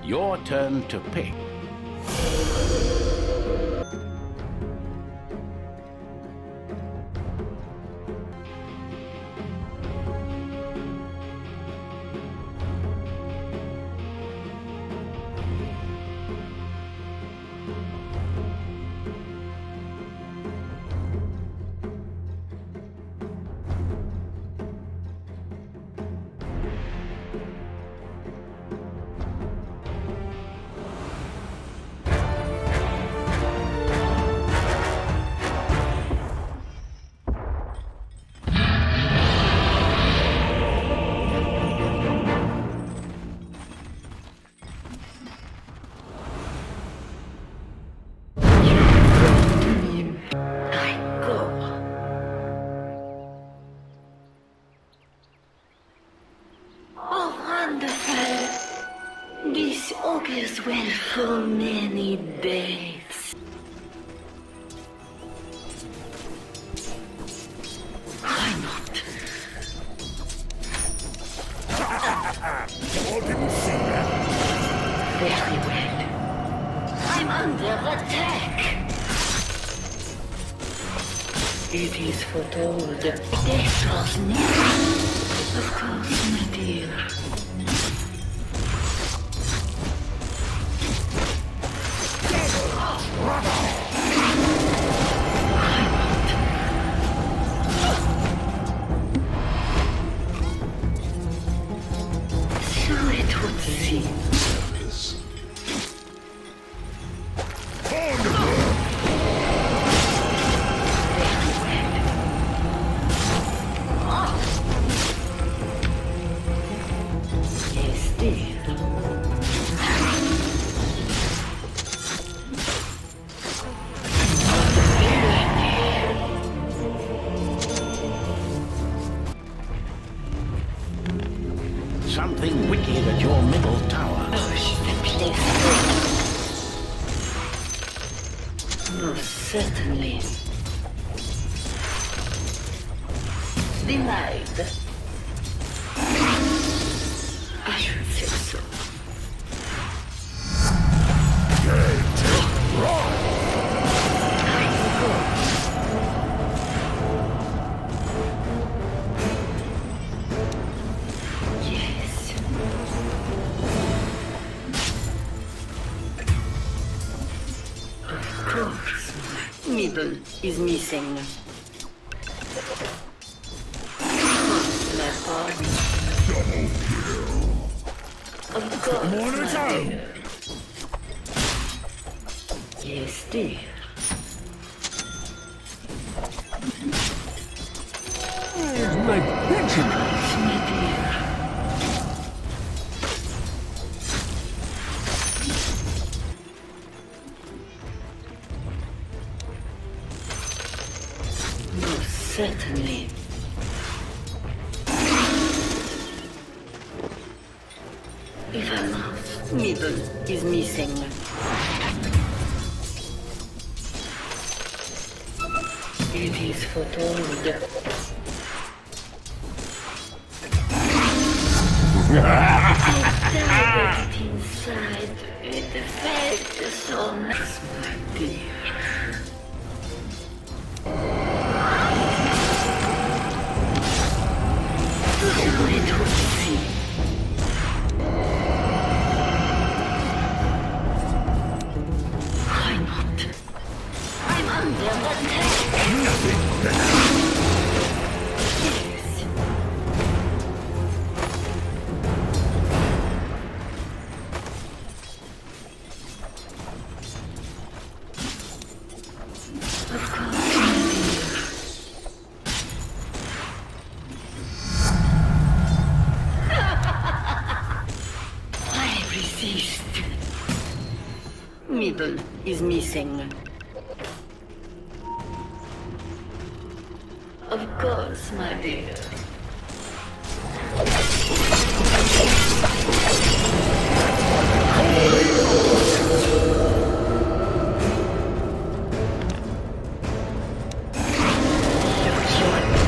Your turn to pick. This augurs well for many days. Why not? You didn't see that. Very well. I'm under attack. It is foretold. Death draws near. Of course, my dear. Something wicked at your middle tower. Most certainly. Denied. I should say so. Middle is missing. My pardon. Double kill. Of course. More my time. dear. Yes, dear. Here's my picture. My dear. Certainly. If I must, middle is missing. It is foretold. I dived it inside with the fate so nice, my dear. It would seem. Why not? I'm under attack. Nothing better. Yes. Of course, my dear. Middle is missing. Of course, my dear.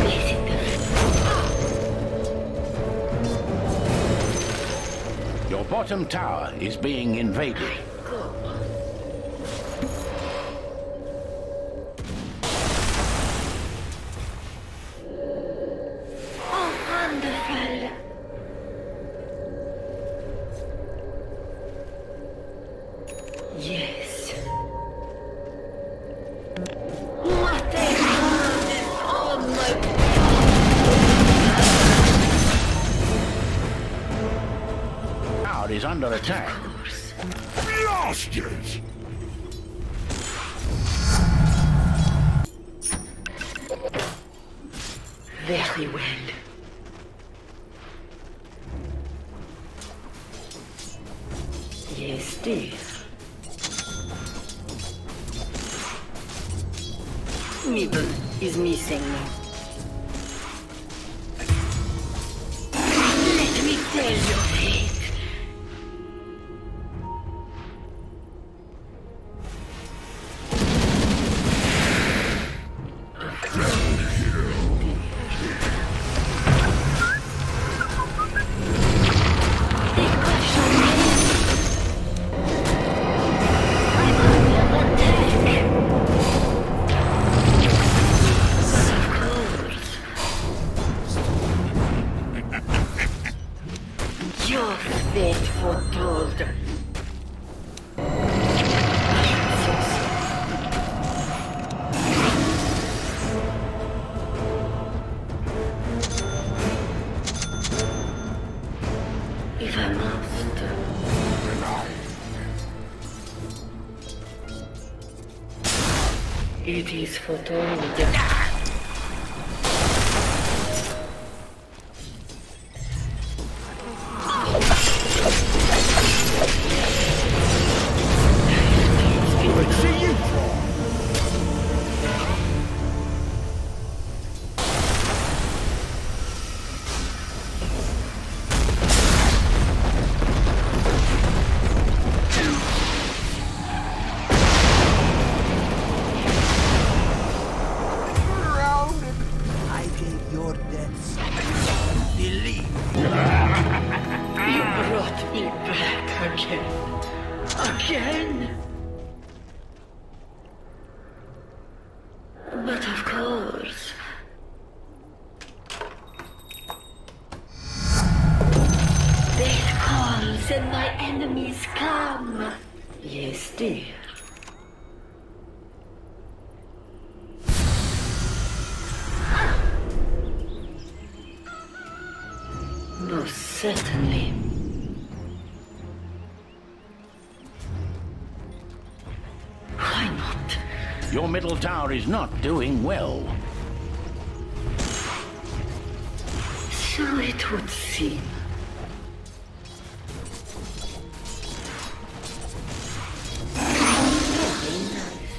Your bottom tower is being invaded. Go. Oh, wonderful. Yes. What a hand is on my Tower is under attack. course. Lost it! Very well. Yes, dear. Mibble is missing now. Let me tell your fate. Your fate foretold. If I must. It is foretold. See you! I gave your deaths unbelief. You brought me back again. Again? But of course. Death calls and my enemies come. Yes, dear. Most certainly. Why not? Your middle tower is not doing well. So it would seem. Very nice.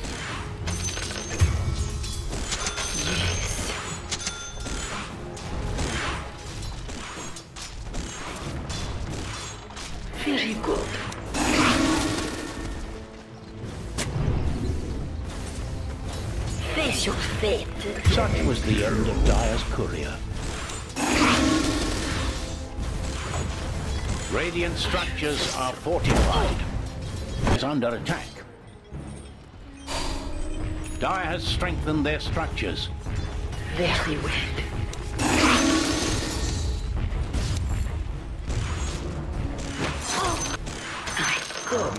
Yes. Very good. Face your fate. Such was the end of Dire's courier. Radiant structures are fortified. Is under attack. Dire has strengthened their structures. Very well. I go.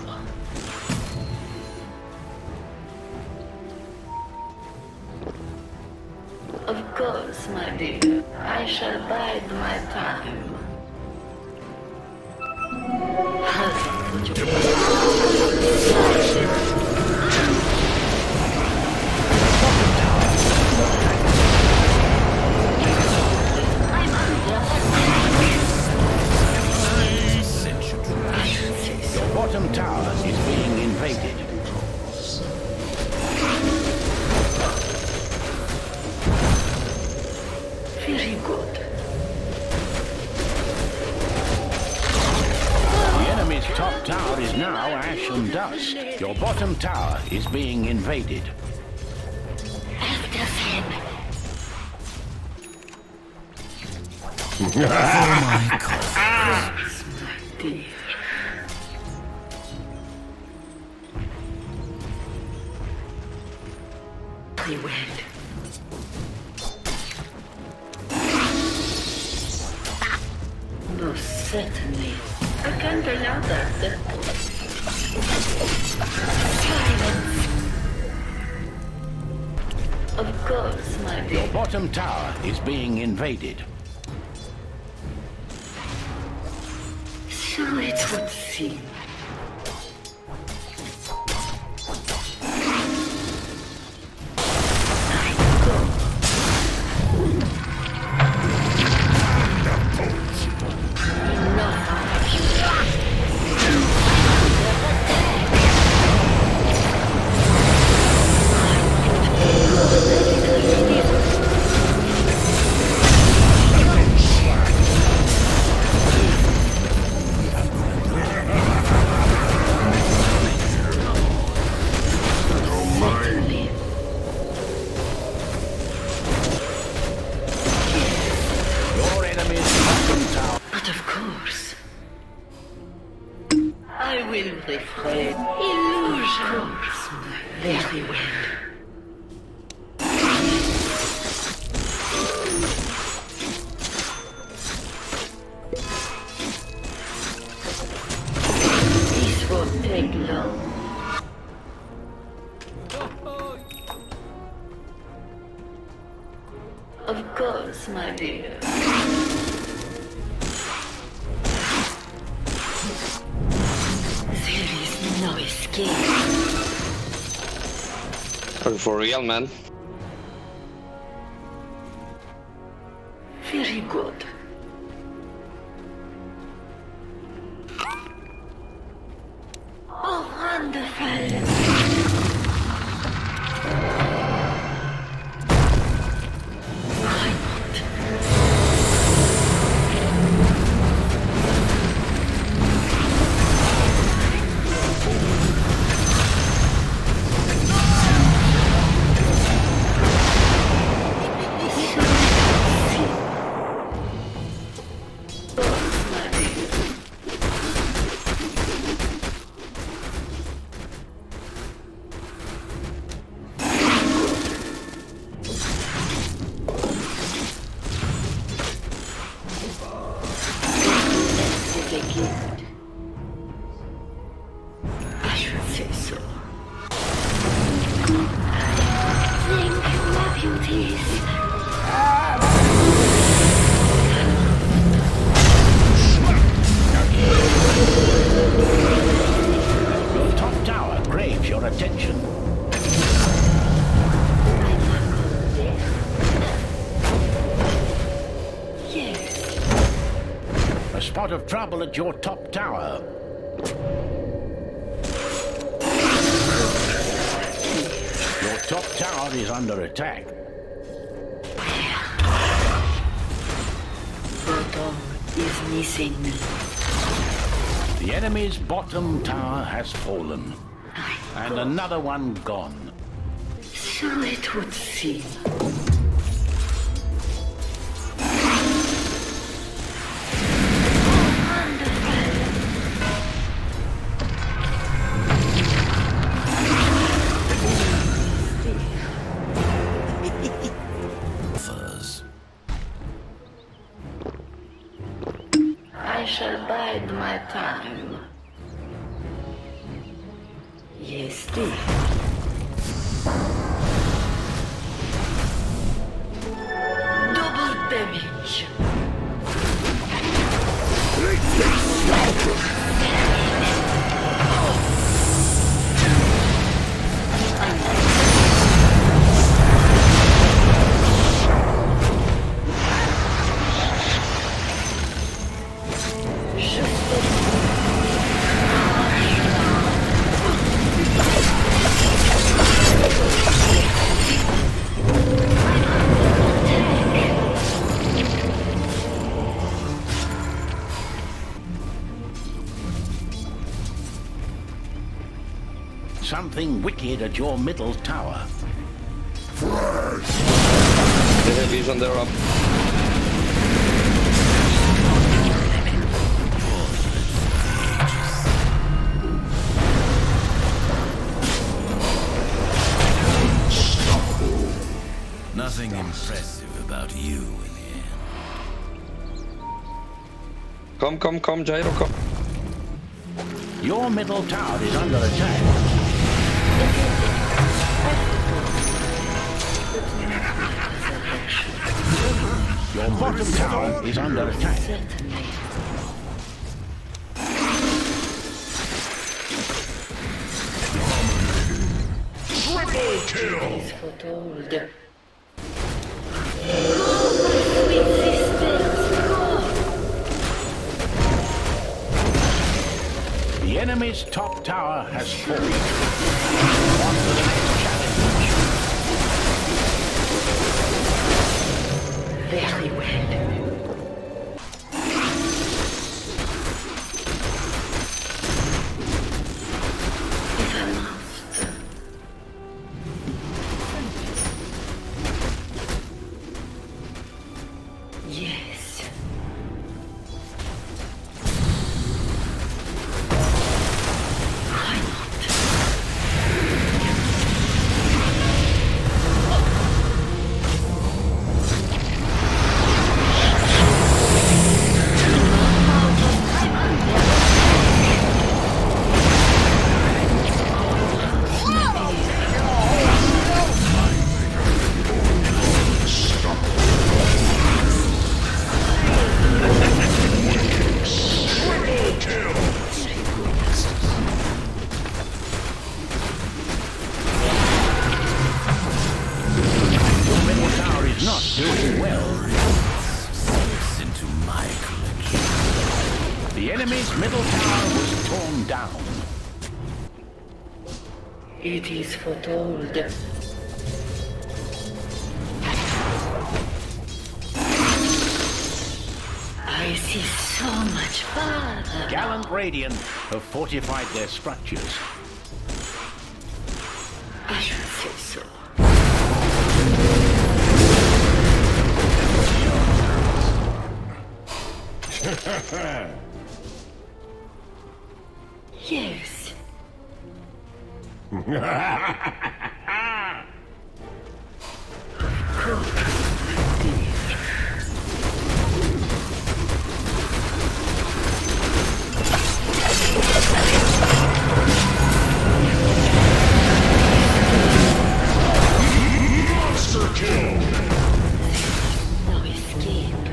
Of course, my dear. I shall bide my time. How to put your I'm under attack. I should say so. Your bottom tower is being invaded. Very good. The enemy's top tower is now ash and dust. Your bottom tower is being invaded. After him. For my cause. My dear. Very well. Most certainly. I can't allow that. Silence. Of course, my Your dear. bottom tower is being invaded. So it would seem. But of course, I will refrain. Illusions. Very well. This won't take long. Of course, my dear. There is no escape. Are you for real, man? Very good. Oh, wonderful. Why not? I should say so. Thank you, my beauties. Your top tower craves your attention. Yes, A spot of trouble at your top tower. Your top tower is under attack. bottom is missing. The enemy's bottom tower has fallen. And another one gone. So it would seem. I shall bide my time. Yes, dear. Double damage. Something wicked at your middle tower. The heavies on their up. Come, Gyro, come. Your middle tower is under attack. Your bottom tower is under attack. Certainly. Triple kill! Is foretold. Go, my sweet sisters, go! The enemy's top tower has fallen. On to the next challenge. Very well. If I must. Yes. Why not? Your middle tower is not doing well. Listen to my collection. The enemy's middle tower was torn down. It is foretold. I see so much farther. Gallant Radiant have fortified their structures. I should say so. Yes. Of course, dear. Monster kill! No escape.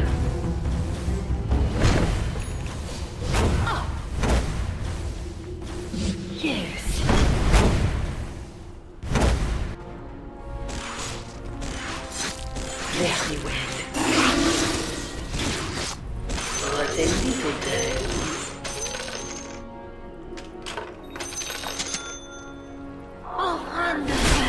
Yes. Very well. What a little girl. Oh, wonderful.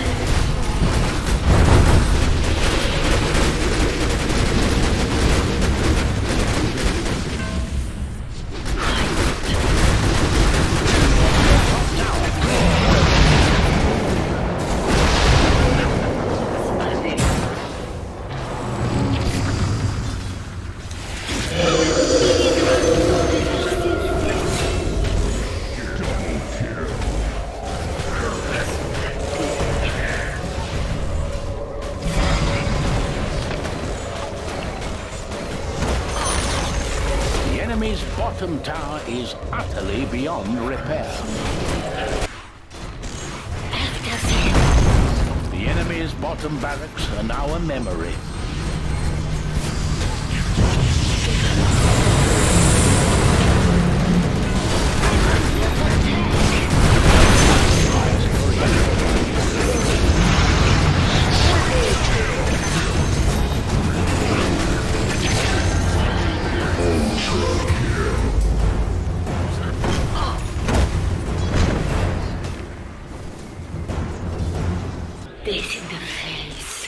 The enemy's bottom tower is utterly beyond repair. After them. The enemy's bottom barracks are now a memory. This in the face.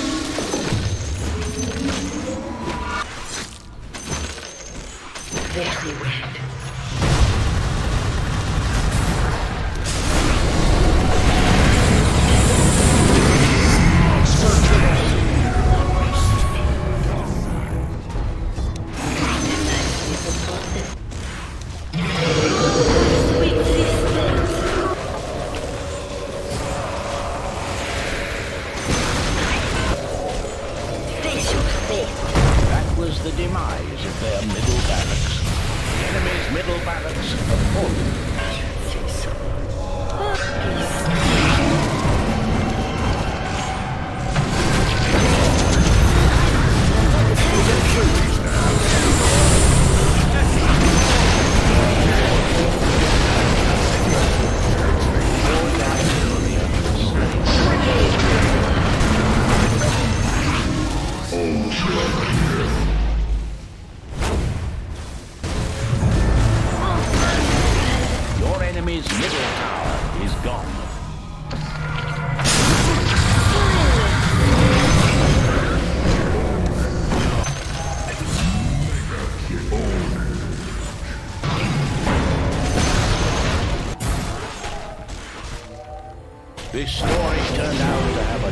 Very well. Sweet sisters. Face your fate. That was the demise of their middle barracks. middle barracks are full. Your enemy's middle tower is gone. This story turned out to have a